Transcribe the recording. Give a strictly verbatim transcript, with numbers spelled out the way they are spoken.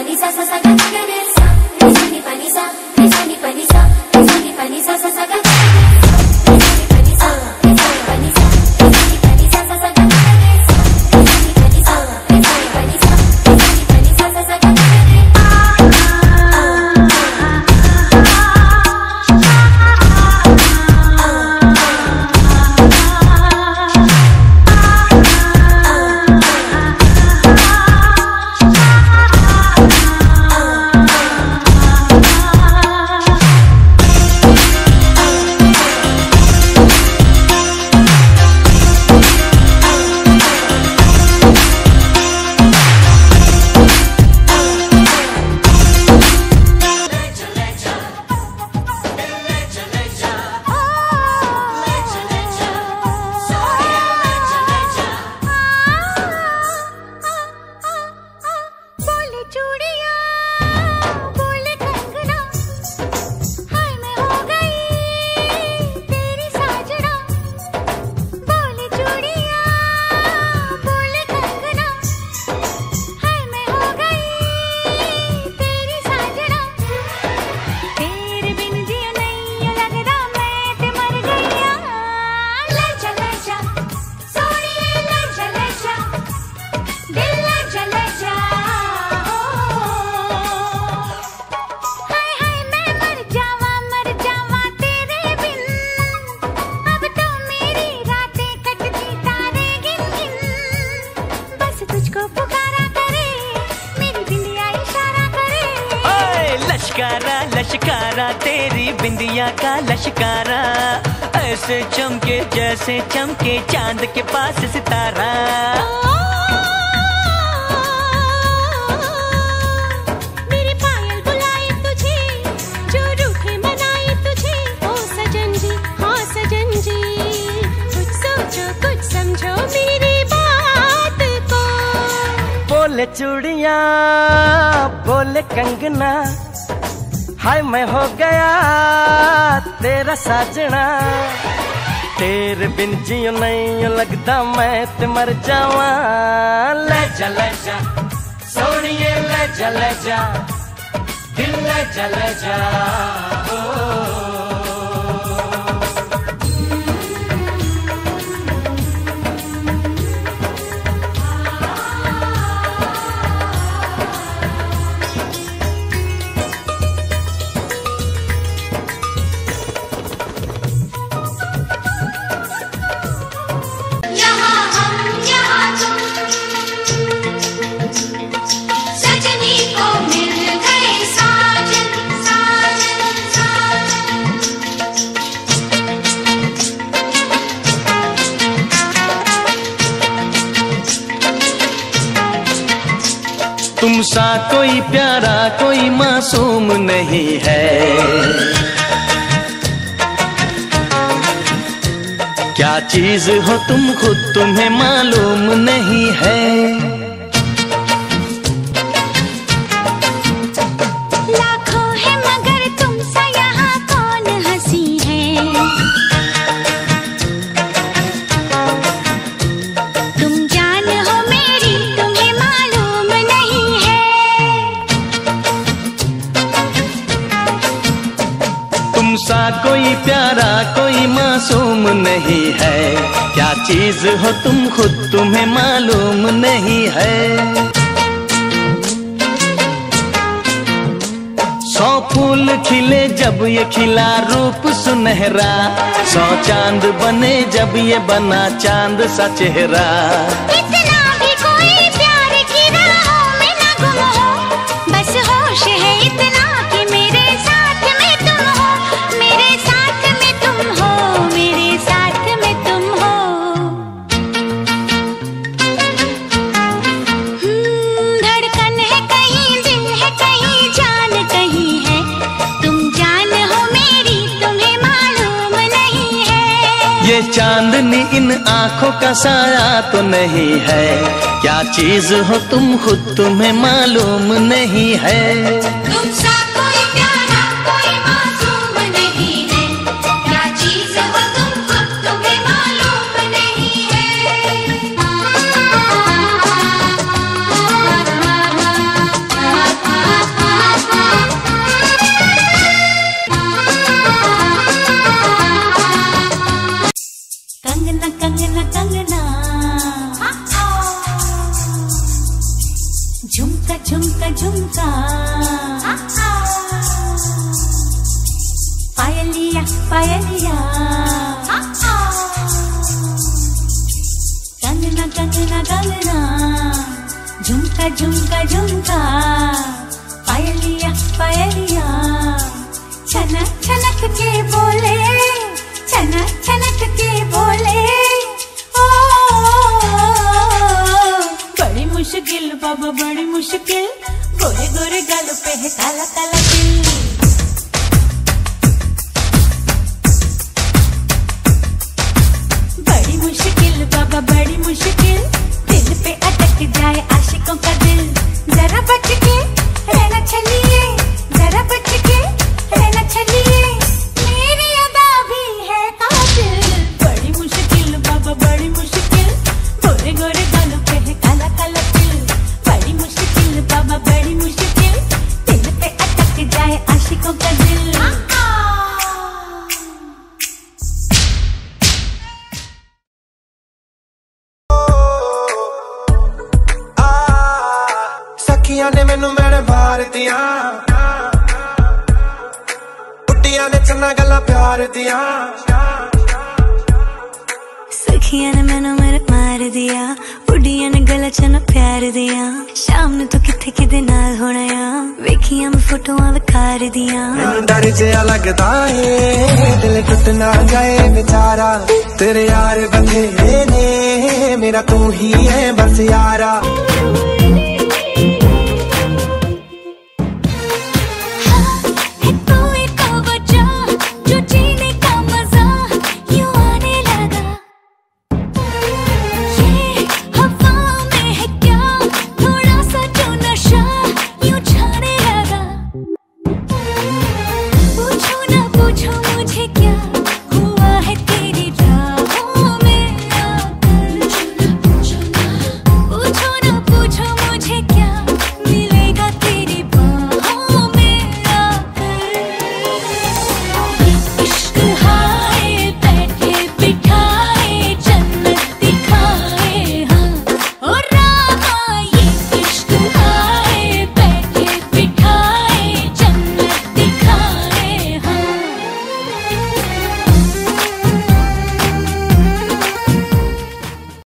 लश्कारा लश्कारा तेरी बिंदिया का लश्कारा, ऐसे चमके जैसे चमके चांद के पास सितारा। मेरी पायल बुलाए तुझे, जो रूठे मनाए तुझे, ओ सजन जी हाँ सजन जी, कुछ सोचो कुछ समझो मेरी बात को। बोले चूड़ियां बोले कंगना, हाय मैं हो गया तेरा साजना, तेरे बिन जियो नहीं लगता मैं ते मर जावा। ले जा ले जा सोनिए ले जा ले जा, दिल ले जा ले जा ओ। तुम सा कोई प्यारा कोई मासूम नहीं है, क्या चीज हो तुम खुद तुम्हें मालूम नहीं है। लाखों है मगर तुम सा यहाँ कौन हंसी है, तुम जान हो मेरी तुम्हें मालूम नहीं है। तुम सा कोई प्यारा कोई मासूम नहीं है, क्या चीज हो तुम खुद तुम्हें मालूम नहीं है। सौ फूल खिले जब ये खिला रूप सुनहरा, सौ चांद बने जब ये बना चांद सा चेहरा। इतना भी कोई प्यार की राहों में न गुम हो, बस होश है इतना कि मेरे साथ में तुम हो, मेरे साथ में तुम हो, मेरे साथ में तुम हो। हम्म, धड़कन है कहीं दिल है कहीं जान कहीं है, तुम जान हो मेरी तुम्हें मालूम नहीं है। ये चांदनी इन आंखों का साया तो नहीं है, क्या चीज हो तुम खुद तुम्हें मालूम नहीं है। तुम सा कोई प्यारा कोई मासूम नहीं है, क्या चीज हो तुम खुद तुम्हें मालूम नहीं है। झुमका झुमका झुमका, पायलिया पायलिया, छनक छनक के बोले, छनक छनक के बोले। ओ बड़ी मुश्किल बाबा बड़ी मुश्किल, गोरे गोरे गालों पे है काला काला तिल। बड़ी मुश्किल बाबा बड़ी मुश्किल, दिल पे अटक जाए आशिकों का दिल। जरा बच के रहना चलिए, जरा बच के रहना चलिए, मेरी अदा भी है कातिल। बड़ी मुश्किल बाबा बड़ी मुश्किल, गोरे गोरे गालों पे है काला काला तिल। बड़ी मुश्किल बाबा बड़ी मुश्किल, दिल पे अटक जाए आशिकों का दिल। सखियां ने मैनू मेरे मार दिया, बुड्डियां ने चन्ना गल्लां प्यार दिया। सखियां ने मैनू मेरे मार दिया, बुड्डियां ने गल्लां चन्ना प्यार दिया। शाम नू तू किथे किदे नाल होना आ, वेखियां मैं फोटोआं विखार दिया। मैनू डर जिहा लगदा है, दिल टुट ना जाए बेचारा। तेरे यार बंधे ने, मेरा तू ही है बस यारा।